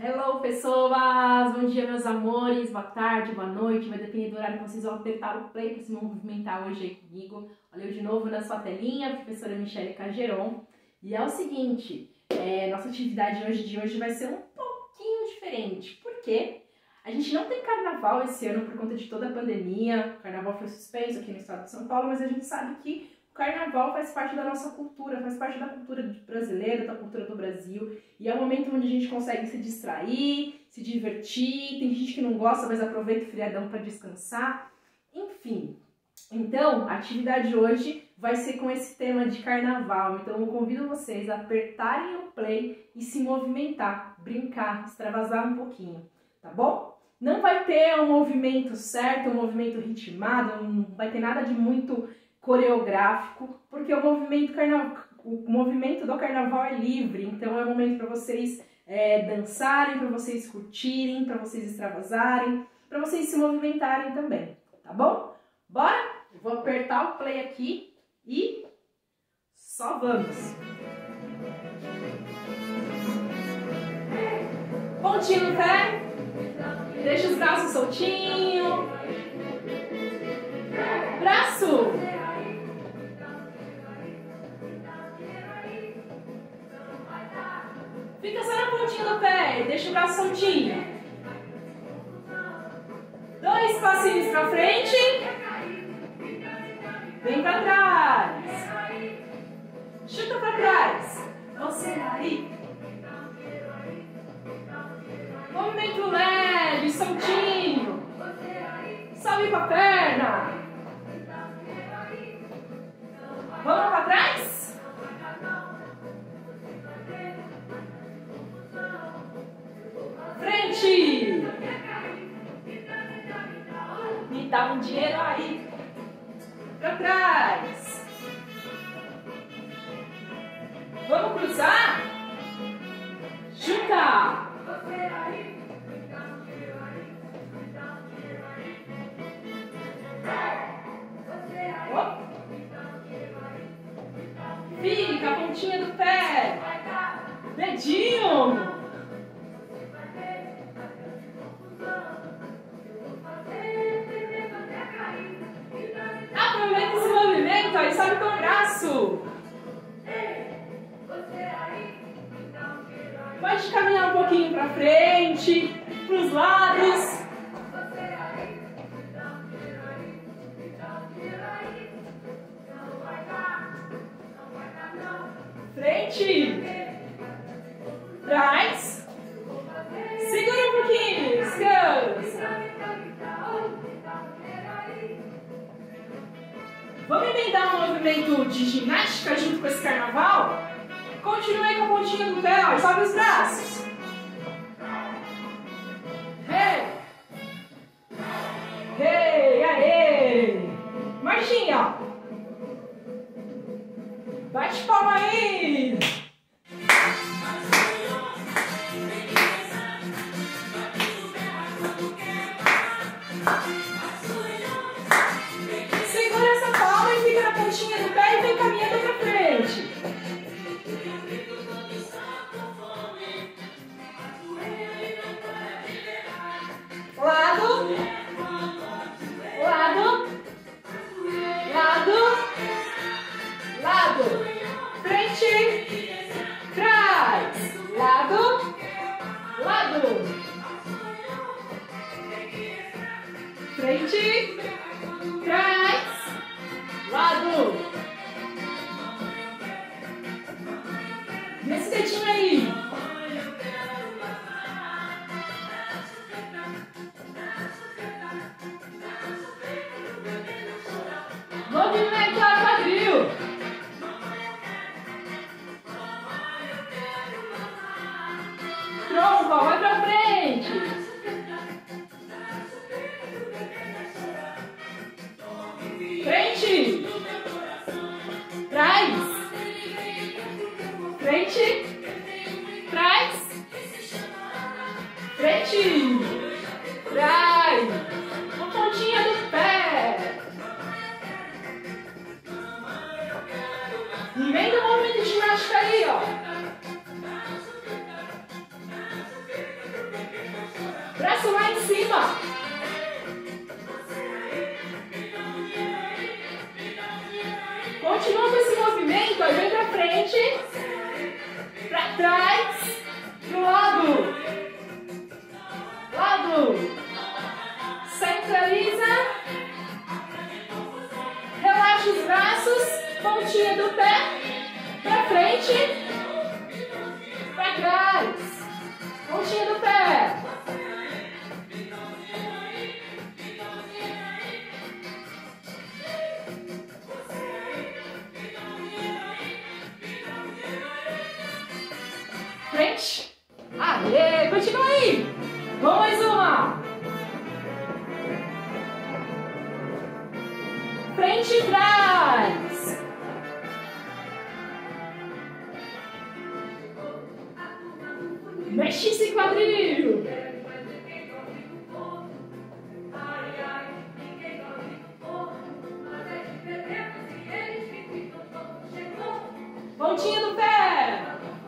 Hello, pessoas! Bom dia, meus amores, boa tarde, boa noite, vai depender do horário que vocês vão apertar o play para se movimentar hoje aí comigo. Olha eu de novo na sua telinha, professora Michele Cageron. E é o seguinte, nossa atividade de hoje vai ser um pouquinho diferente, porque a gente não tem carnaval esse ano por conta de toda a pandemia. O carnaval foi suspenso aqui no estado de São Paulo, mas a gente sabe que o carnaval faz parte da nossa cultura, faz parte da cultura brasileira, da cultura do Brasil. E é um momento onde a gente consegue se distrair, se divertir. Tem gente que não gosta, mas aproveita o feriadão para descansar. Enfim, então a atividade de hoje vai ser com esse tema de carnaval. Então eu convido vocês a apertarem o play e se movimentar, brincar, extravasar um pouquinho, tá bom? Não vai ter um movimento certo, um movimento ritmado, não vai ter nada de muito coreográfico, porque o movimento do carnaval é livre, então é um momento para vocês dançarem, para vocês curtirem, para vocês extravasarem, para vocês se movimentarem também, tá bom? Bora? Eu vou apertar o play aqui e só vamos! Pontinho no pé, deixa os braços soltinhos, braço! Fica só na pontinha do pé, deixa o braço soltinho. 2 passinhos pra frente. Vem pra trás. Chuta pra trás. Você aí. Movimento leve, soltinho. Sobe com a perna. Vamos pra trás? Frente! Me dá um dinheiro aí. Pra trás. Vamos cruzar? Chuta! Fica a pontinha do pé. Dedinho. Aproveita esse movimento aí, sobe com o braço. Pode caminhar um pouquinho para frente, para os lados. Frente. Trás. Segura um pouquinho, descansa. Vamos emendar um movimento de ginástica junto com esse carnaval? Continue com a pontinha do pé, ó, sobe os braços. Hey! Hey, aê! Marchinha, ó. Bate palma aí! Pontinha do pé e vem caminhando pra frente. Lado. Lado. Lado. Lado. Frente. Trás. Lado. Lado. Frente. Trás. Lado. E esse dedinho aí. Movimento a quadril. Tronco, vai pra frente. Frente. Trás. Frente. Trás. Frente. Trás. A pontinha do pé. Emenda o movimento de ginástica aí, ó. cima. Continua com esse movimento, aí vem pra frente, pra trás, pro lado. Centraliza. Relaxa os braços, pontinha do pé, pra frente, pra trás, pontinha do pé. Frente. Aê, continua aí. Vamos mais uma. Frente e trás. Mexe esse quadril. Pontinha do pé.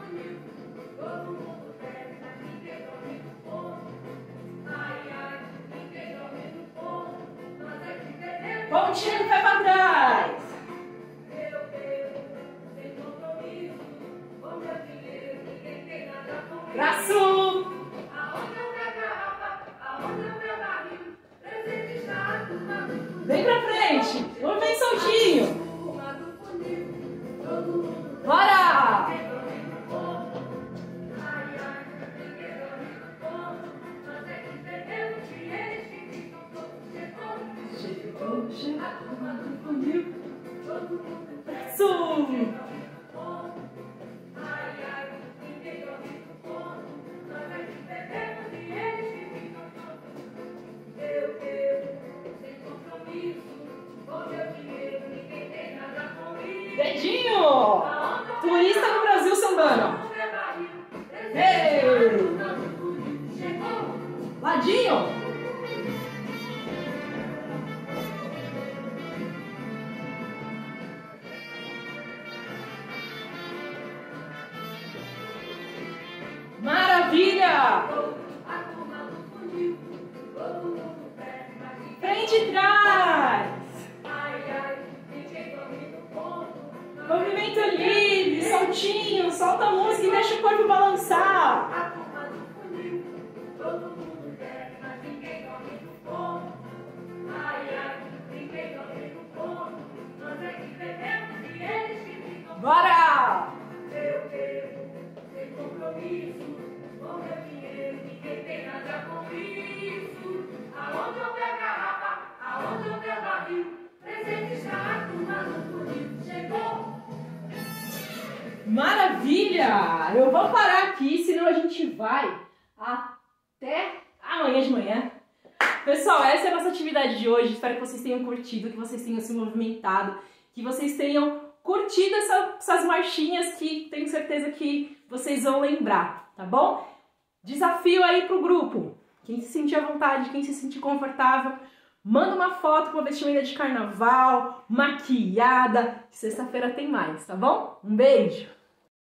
Pontinha do pé para trás. Braço. Vem pra frente. Vamos bem soltinho. Bora. Dedinho! Turista no Brasil sambando. Ei! Ladinho! Maravilha! Frente e trás. Movimento livre, soltinho, solta a música e deixa o corpo balançar. Bora! Maravilha! Eu vou parar aqui, senão a gente vai até amanhã de manhã. Pessoal, essa é a nossa atividade de hoje. Espero que vocês tenham curtido, que vocês tenham se movimentado, que vocês tenham curtido essas marchinhas que tenho certeza que vocês vão lembrar, tá bom? Desafio aí pro grupo. Quem se sentir à vontade, quem se sentir confortável, manda uma foto com a vestimenta de carnaval, maquiada. Sexta-feira tem mais, tá bom? Um beijo!